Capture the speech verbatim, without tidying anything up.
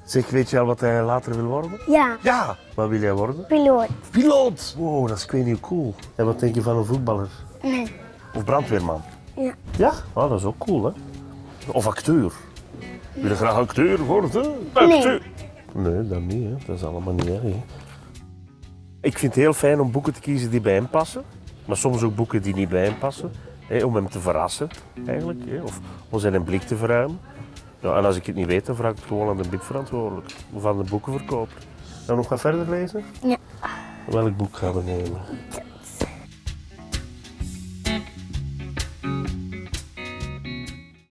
Zeg, weet je al wat hij later wil worden? Ja, Ja! Wat wil jij worden? piloot. Piloot! Wow, dat is ik weet niet cool. En wat denk je van een voetballer? Nee. Of brandweerman? Ja. Ja? Oh, dat is ook cool, hè? Of acteur. Wil je graag acteur worden? Nee. Acteur. Nee, dat niet, hè. Dat is allemaal niet erg, hè. Ik vind het heel fijn om boeken te kiezen die bij hem passen. Maar soms ook boeken die niet bij hem passen. Hè, om hem te verrassen, eigenlijk. Hè, of om zijn blik te verruimen. Ja, en als ik het niet weet, dan vraag ik het gewoon aan de bibverantwoordelijke. Of aan de boekenverkoper. Gaan we nog wat verder lezen? Ja. Welk boek gaan we nemen?